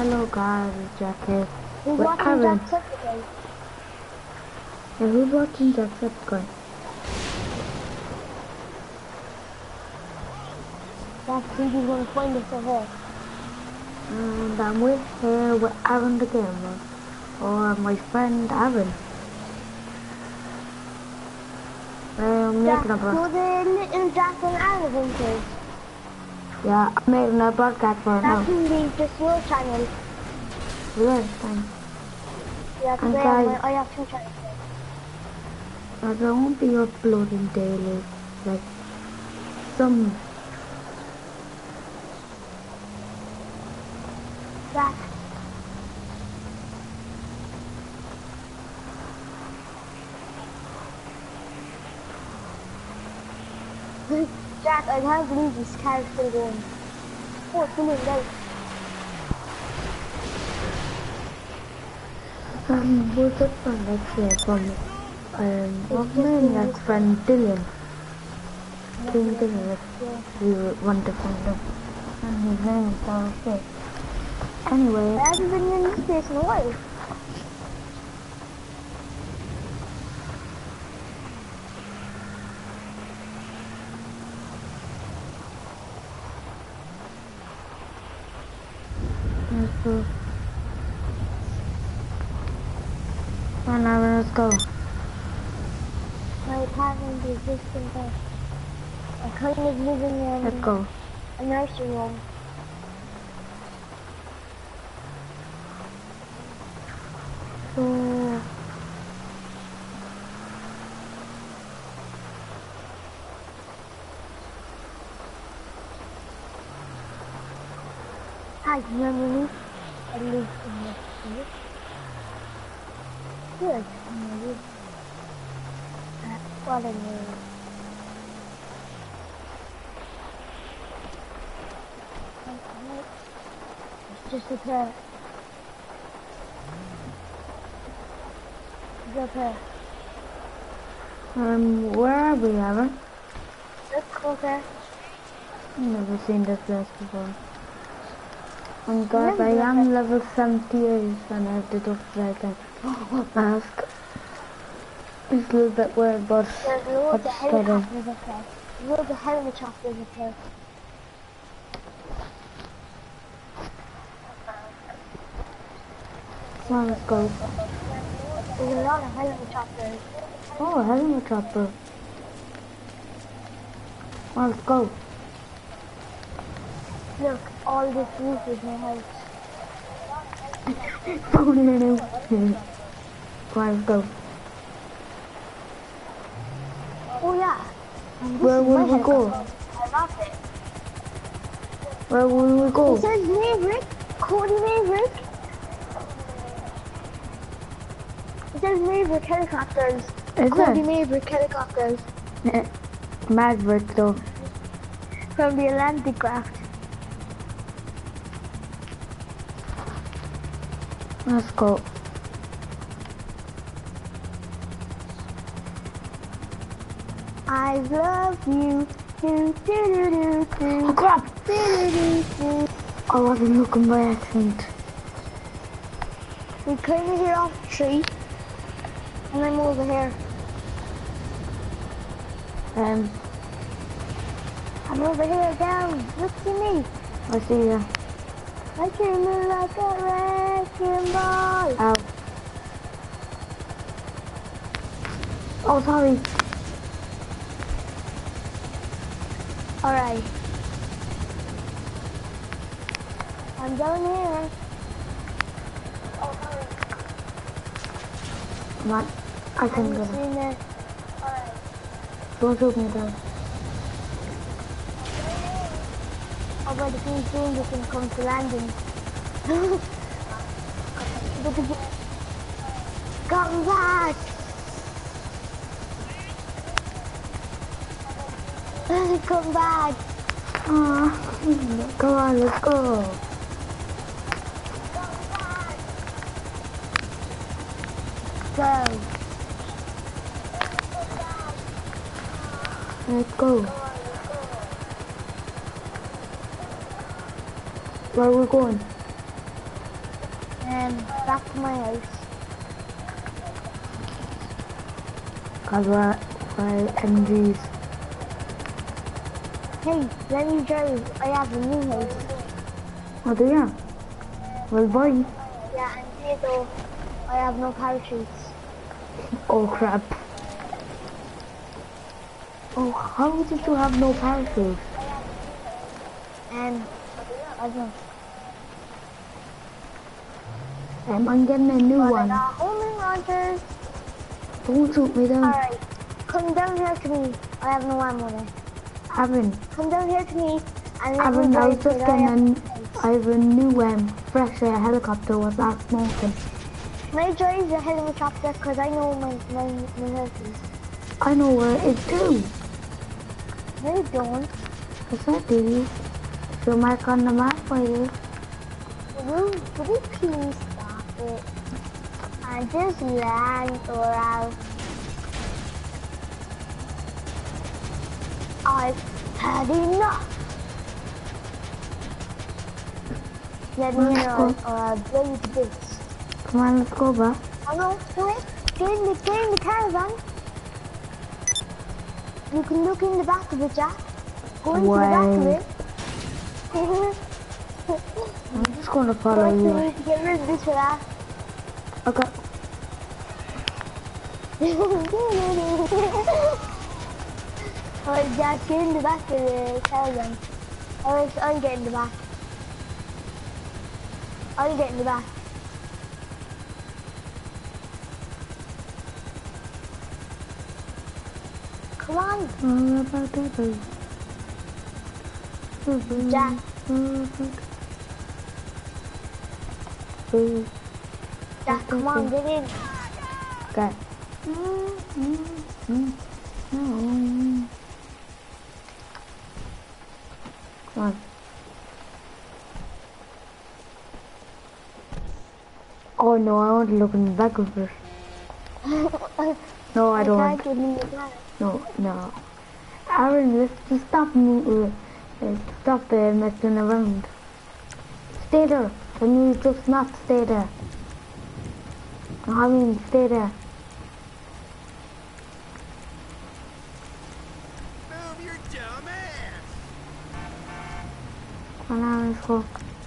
Hello guys, it's Jack here. Who's With watching Aaron. Jacksepticeye? Yeah, who's watching Jacksepticeye? That's who you're gonna find us over here. And I'm here with Aaron the Gamer. Or my friend Aaron. I'm Jack, making a you're broadcast. the little Jack and Aaron adventures. Yeah, I'm making a broadcast right That now. can be just your channel. Really? Thanks. Yeah, because And guys, I have two channels. I won't be uploading daily. Like, some... Jack. Jack, I can't believe this car's still going. Oh, it's million out. who's that friend actually from, what's his name? That's friend Dylan. King Dylan, if you want to find him. And his name is okay. Anyway. I haven't been in this place in a while. Let's go. Come on, now let's go. My apartment is just in there. I kind of live in Let's go. a nursery home. So, Hi, remember me? I live in the street. Good. What a name. It's just a pair. It's a pair. where are we, Aaron? Look, okay. I've never seen this place before. Oh god, I am level 78 and I have to do like a mask. It's a little bit weird, but There's loads of let's get in. helicopters up there. There's loads of helicopters up there. Come on, let's go. There's a lot of helicopters. Oh, a helicopter. Come on, let's go. Look, all this roof is my house. Oh no, no. Come on, let's go. Oh yeah. And this Where is will my we go? helicopter. I love it. Where will we go? It says Maverick. Cody Maverick. It says Maverick helicopters. Is Cody it? Maverick helicopters. Maverick though. From the Atlantic craft. Let's go. I love you. Do, do, do, do, do. Oh crap! Do, do, do, do. I wasn't looking by accident. We came in here off the tree. And I'm over here. I'm over here down. Look to me. I see you. I came in like a wrecking ball. Ow. Oh, sorry. Alright. I'm down here. Oh, sorry. Come on. I can get it. Alright. Don't shoot me down. Oh, but if he's doing this and come to landing. Look at you. Come back! Come back! Come on, let's go. Go! Let's go. Where are we going? Back to my house. Cause we're MGs. Hey, let me drive. I have a new house. Oh, do you? Well, bye. Yeah, and here though, I have no parachutes. Oh, crap. Oh, how did you have no parachute? I don't know. I'm getting a new But I one. got homing launchers. Don't shoot me down. Alright, come down here to me. I have no ammo there. Aaron, Come down here to me and let me Aaron, I was drive just because I have a new fresh helicopter with that smoking. my drive the helicopter because I know my house is. I know where it is too. No, you don't. Yes, I do. So mark on the map for you. Would you please stop it and just land or else I've had enough. Let me know or I'll blow you to bits. Come on, let's go back. Oh no, wait, get in the caravan. You can look in the back of it, Jack. Go into the back of it. I'm just gonna follow First, we you. need to get rid of this for that. Okay. Alright, Jack, get in the back of the caravan. Alright, I'll get in the back. I'll get in the back. Come on. Jack. Jack, come on, get in. Okay. Come on. Oh no, I want to look in the back of it. No, I don't. No, no. Aaron, let's just stop messing around. Stay there. Can you just not stay there? I mean, stay there. Move your dumb ass. Come on, Aaron, let's go.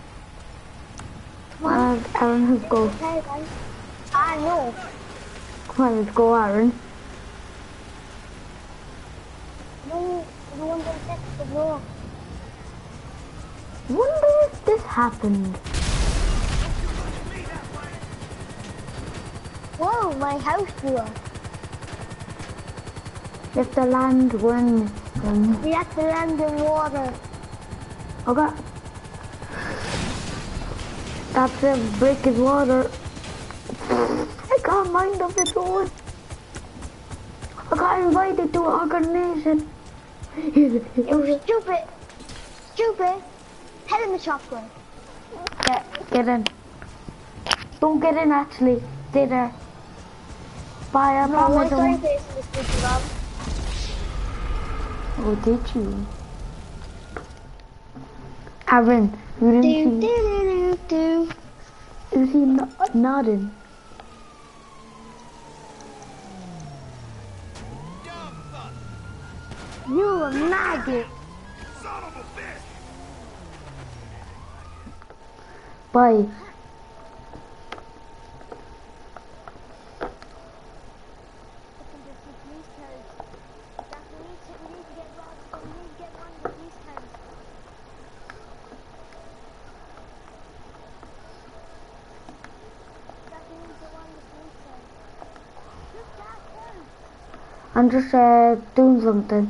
Come on, Aaron, let's go. I know. Come on, let's go, Aaron. No, you want to fix the door. Wonder if this happened. Whoa, my house blew up. If the land when We have to land in water. okay. That's a brick in water. I can't mind of its own. I got invited to an organization. You stupid. Stupid. Helicopter. Get in. Don't get in actually. Stay there. Bye, I promise. No, I face this stupid Bob. Oh, did you? Aaron, you didn't see. You see nodding. You a maggot. Son of a bitch. Bye. I'm just doing something.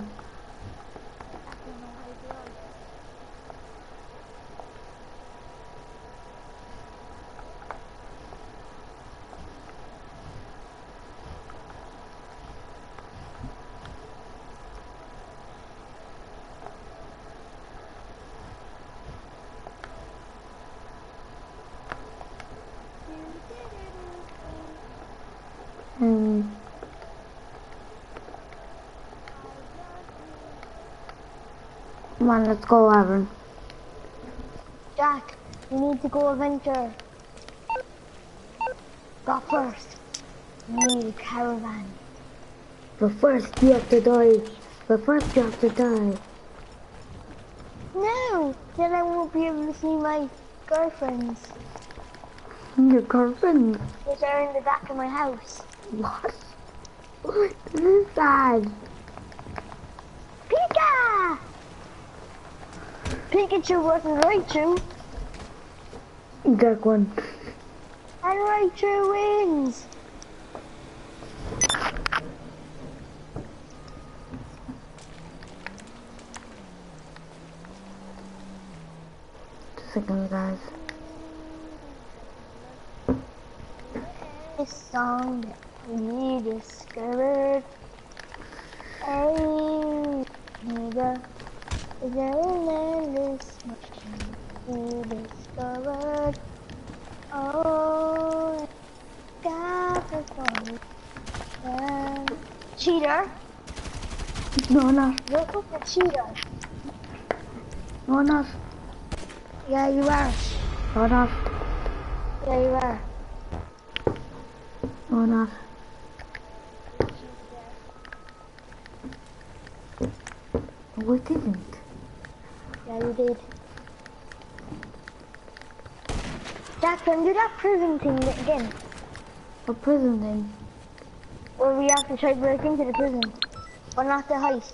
Come on, let's go, Aaron. Jack, we need to go adventure. Go first. Need a caravan. But first you have to die. But first you have to die. No! Then I won't be able to see my girlfriends. Your girlfriend. Which are in the back of my house. What? This is sad. Pika! Pikachu wasn't Raichu. Dark one. And Raichu wins. Second, guys. This song that we discovered. Hey, nigga, is there an endless machine we discovered? Oh, got the phone. Cheater? No, not. Look at the cheater. No, not. Yeah, you are. No, not. Yeah, you are. No, not. No, I didn't. Yeah, you did. Jackson, do that prison thing again. A prison thing. Or we have to try to break into the prison. But not the heist.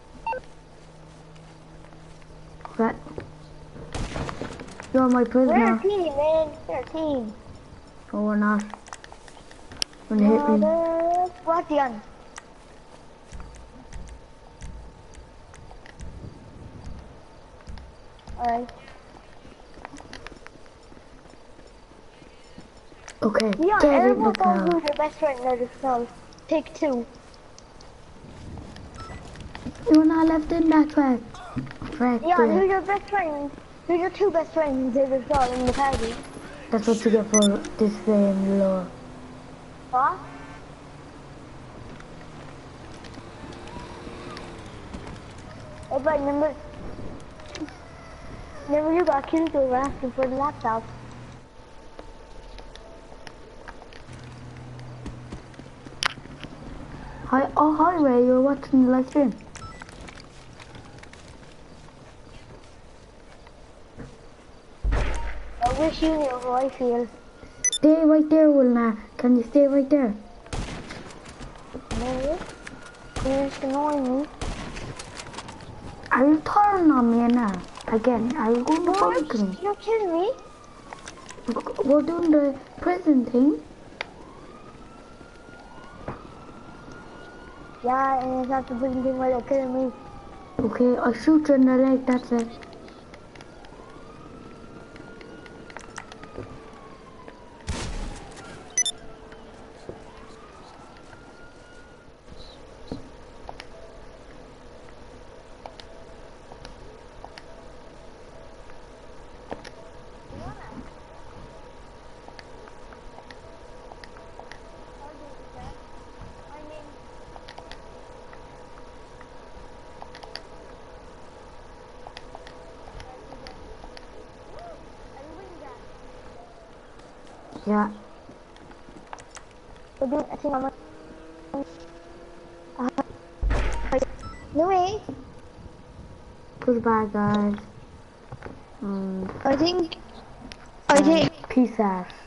Right. You're my prisoner. We're a team, man. We're a team. No, we're not. When you hit me. What's the gun? Alright. Okay, Yeah, get in the everyone car. knows who's your best friend now this song. Take two. You're not left in that track. Track Yeah, there. who's your best friend? Who's your two best friends in this song in the party? That's what you get for this lure. What? Hey, but remember you got killed over asking for the laptop. Hi, oh hi Ray, you're watching the live stream. I wish you knew how I feel. Stay right there, Wilna. Can you stay right there? No? You're just annoying me. Are you turning on me now? Again, are you going to bump me? You're kidding me? We're doing the prison thing. Yeah, and it's not the prison thing where they're killing me. Okay, I'll shoot you in the leg, that's it. Yeah. We're doing a thing on my... No way. Goodbye, guys. I think... Peace out.